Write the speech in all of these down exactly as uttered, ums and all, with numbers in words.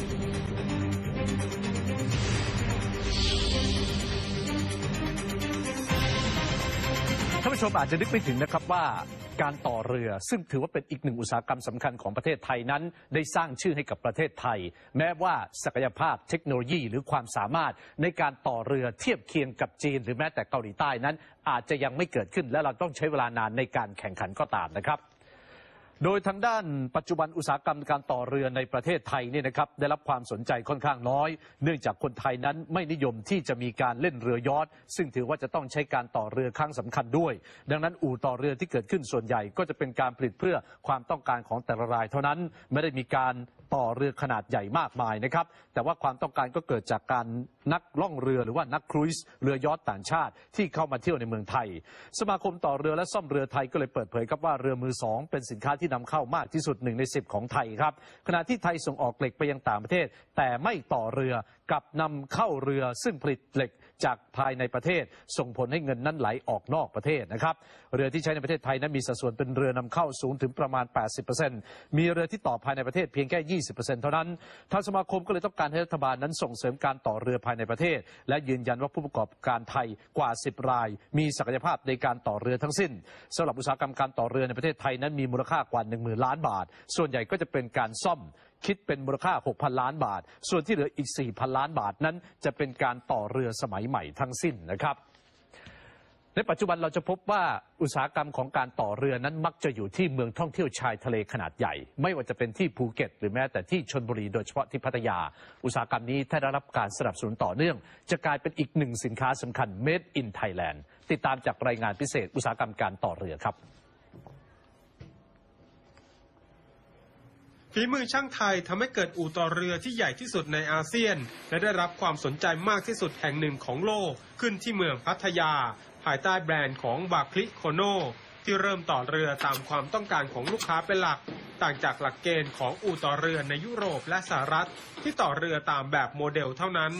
ท่านผู้ชมอาจจะนึกไม่ถึงนะครับว่าการต่อเรือซึ่งถือว่าเป็นอีกหนึ่งอุตสาหกรรมสำคัญของประเทศไทยนั้นได้สร้างชื่อให้กับประเทศไทยแม้ว่าศักยภาพเทคโนโลยีหรือความสามารถในการต่อเรือเทียบเคียงกับจีนหรือแม้แต่เกาหลีใต้นั้นอาจจะยังไม่เกิดขึ้นและเราต้องใช้เวลานานในการแข่งขันก็ตามนะครับโดยทางด้านปัจจุบันอุตสาหกรรมการต่อเรือในประเทศไทยเนี่ยนะครับได้รับความสนใจค่อนข้างน้อยเนื่องจากคนไทยนั้นไม่นิยมที่จะมีการเล่นเรือยอชต์ซึ่งถือว่าจะต้องใช้การต่อเรือครั้งสำคัญด้วยดังนั้นอู่ต่อเรือที่เกิดขึ้นส่วนใหญ่ก็จะเป็นการผลิตเพื่อความต้องการของแต่ละรายเท่านั้นไม่ได้มีการต่อเรือขนาดใหญ่มากมายนะครับแต่ว่าความต้องการก็เกิดจากการนักล่องเรือหรือว่านักครูซเรือยอชต์ต่างชาติที่เข้ามาเที่ยวในเมืองไทยสมาคมต่อเรือและซ่อมเรือไทยก็เลยเปิดเผยครับว่าเรือมือสองเป็นสินค้าที่นำเข้ามากที่สุดหนึ่งในสิบของไทยครับขณะที่ไทยส่งออกเหล็กไปยังต่างประเทศแต่ไม่ต่อเรือกับนำเข้าเรือซึ่งผลิตเหล็กจากภายในประเทศส่งผลให้เงินนั้นไหลออกนอกประเทศนะครับเรือที่ใช้ในประเทศไทยนั้นมีสัดส่วนเป็นเรือนำเข้าสูงถึงประมาณ แปดสิบเปอร์เซ็นต์ มีเรือที่ต่อภายในประเทศเพียงแค่ ยี่สิบเปอร์เซ็นต์ เท่านั้นทางสมาคมก็เลยต้องการให้รัฐบาลนั้นส่งเสริมการต่อเรือภายในประเทศและยืนยันว่าผู้ประกอบการไทยกว่าสิบรายมีศักยภาพในการต่อเรือทั้งสิ้นสำหรับอุตสาหกรรมการต่อเรือในประเทศไทยนั้นมีมูลค่ากว่า หนึ่งหมื่น ล้านบาทส่วนใหญ่ก็จะเป็นการซ่อมคิดเป็นมูลค่า หกพัน ล้านบาทส่วนที่เหลืออีก สี่พัน ล้านบาทนั้นจะเป็นการต่อเรือสมัยใหม่ทั้งสิ้นนะครับในปัจจุบันเราจะพบว่าอุตสาหกรรมของการต่อเรือนั้นมักจะอยู่ที่เมืองท่องเที่ยวชายทะเลขนาดใหญ่ไม่ว่าจะเป็นที่ภูเก็ตหรือแม้แต่ที่ชลบุรีโดยเฉพาะที่พัทยาอุตสาหกรรมนี้ถ้าได้รับการสนับสนุนต่อเนื่องจะกลายเป็นอีกหนึ่งสินค้าสำคัญ Made in Thailand ติดตามจากรายงานพิเศษอุตสาหกรรมการต่อเรือครับฝีมือช่างไทยทำให้เกิดอู่ต่อเรือที่ใหญ่ที่สุดในอาเซียนและได้รับความสนใจมากที่สุดแห่งหนึ่งของโลกขึ้นที่เมืองพัทยาภายใต้แบรนด์ของบาคลิโคโนที่เริ่มต่อเรือตามความต้องการของลูกค้าเป็นหลักต่างจากหลักเกณฑ์ของอู่ต่อเรือในยุโรปและสหรัฐที่ต่อเรือตามแบบโมเดลเท่านั้น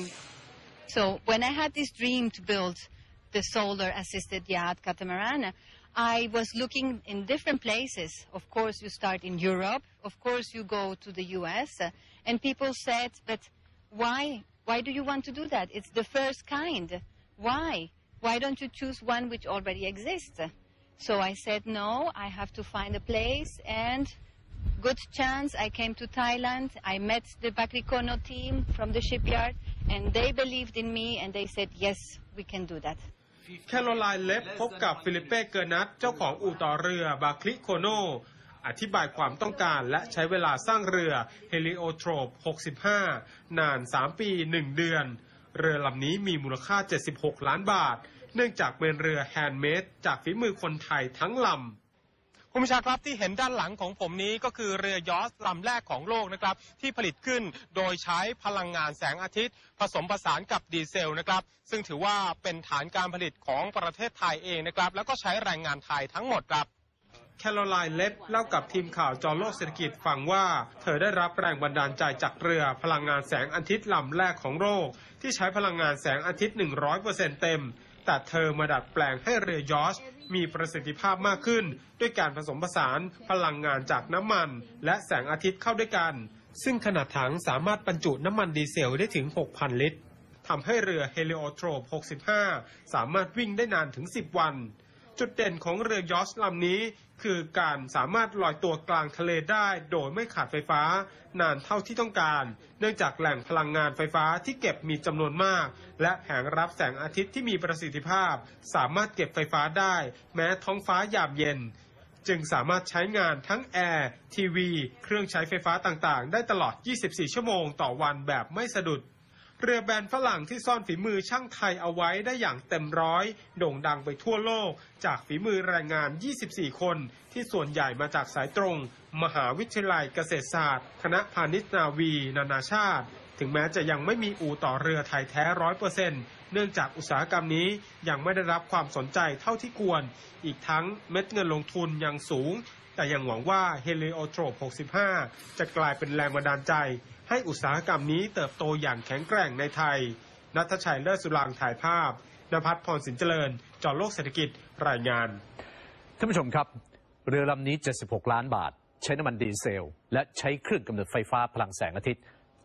So when I had this dream to build the solar assisted yacht catamaran I was looking in different places. Of course, you start in Europe. Of course, you go to the U S. Uh, and people said, but why? Why do you want to do that? It's the first kind. Why? Why don't you choose one which already exists? So I said, no, I have to find a place. And good chance, I came to Thailand. I met the Baklikono team from the shipyard. And they believed in me. And they said, yes, we can do that. แคโรไลน์ เล็บพบกับฟิลิเป้ เกอร์นัทเจ้าของอู่ต่อเรือบาคลิโคโนอธิบายความต้องการและใช้เวลาสร้างเรือเฮลิโอโทรปหกสิบห้านานสามปีหนึ่งเดือนเรือลำนี้มีมูลค่าเจ็ดสิบหกล้านบาทเนื่องจากเป็นเรือแฮนด์เมดจากฝีมือคนไทยทั้งลำคุณผู้ชมครับที่เห็นด้านหลังของผมนี้ก็คือเรือยอชต์ลำแรกของโลกนะครับที่ผลิตขึ้นโดยใช้พลังงานแสงอาทิตย์ผสมผสานกับดีเซลนะครับซึ่งถือว่าเป็นฐานการผลิตของประเทศไทยเองนะครับแล้วก็ใช้แรงงานไทยทั้งหมดครับแคโรไลน์ เล็บเล่ากับทีมข่าวจอโลกเศรษฐกิจฟังว่าเธอได้รับแรงบันดาลใจจากเรือพลังงานแสงอาทิตย์ลำแรกของโลกที่ใช้พลังงานแสงอาทิตย์ หนึ่งร้อยเปอร์เซ็นต์ เต็มแต่เธอมาดัดแปลงให้เรือยอชต์มีประสิทธิภาพมากขึ้นด้วยการผสมผสานพลังงานจากน้ำมันและแสงอาทิตย์เข้าด้วยกันซึ่งขนาดถังสามารถบรรจุน้ำมันดีเซลได้ถึง หกพัน ลิตรทำให้เรือเฮลิโอโทรปหกสิบห้าสามารถวิ่งได้นานถึงสิบวันจุดเด่นของเรือยอชต์ลำนี้คือการสามารถลอยตัวกลางทะเลได้โดยไม่ขาดไฟฟ้านานเท่าที่ต้องการเนื่องจากแหล่งพลังงานไฟฟ้าที่เก็บมีจำนวนมากและแผงรับแสงอาทิตย์ที่มีประสิทธิภาพสามารถเก็บไฟฟ้าได้แม้ท้องฟ้ายามเย็นจึงสามารถใช้งานทั้งแอร์ทีวีเครื่องใช้ไฟฟ้าต่างๆได้ตลอดยี่สิบสี่ชั่วโมงต่อวันแบบไม่สะดุดเรือแบนฝรั่งที่ซ่อนฝีมือช่างไทยเอาไว้ได้อย่างเต็มร้อยโด่งดังไปทั่วโลกจากฝีมือแรงงานยี่สิบสี่คนที่ส่วนใหญ่มาจากสายตรงมหาวิทยาลัยเกษตรศาสตร์คณะพาณิชย์นาวีนานาชาติถึงแม้จะยังไม่มีอู่ต่อเรือไทยแท้ ร้อยเปอร์เซ็นต์ เนื่องจากอุตสาหกรรมนี้ยังไม่ได้รับความสนใจเท่าที่ควรอีกทั้งเม็ดเงินลงทุนยังสูงแต่ยังหวังว่าเฮลิโอโทรปหกสิบห้าจะกลายเป็นแรงบันดาลใจให้อุตสาหกรรมนี้เติบโตอย่างแข็งแกร่งในไทยณัฐชัย เลิศสุรางค์ถ่ายภาพณภัทร พรสินเจริญจอโลกเศรษฐกิจรายงานท่านผู้ชมครับเรือลำนี้เจ็ดสิบหกล้านบาทใช้น้ำมันดีเซลและใช้เครื่องกำเนิดไฟฟ้าพลังแสงอาทิตย์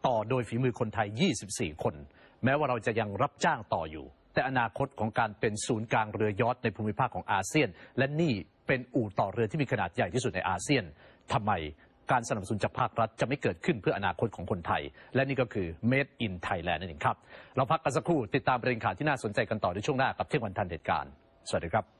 ต่อโดยฝีมือคนไทยยี่สิบสี่คนแม้ว่าเราจะยังรับจ้างต่ออยู่แต่อนาคตของการเป็นศูนย์กลางเรือยอชต์ในภูมิภาคของอาเซียนและนี่เป็นอู่ต่อเรือที่มีขนาดใหญ่ที่สุดในอาเซียนทำไมการสนับสนุนจากภาครัฐจะไม่เกิดขึ้นเพื่ออนาคตของคนไทยและนี่ก็คือ Made in Thailand นั่นเองครับเราพักกันสักครู่ติดตามประเด็นข่าวที่น่าสนใจกันต่อในช่วงหน้ากับเที่ยงวันทันเหตุการณ์สวัสดีครับ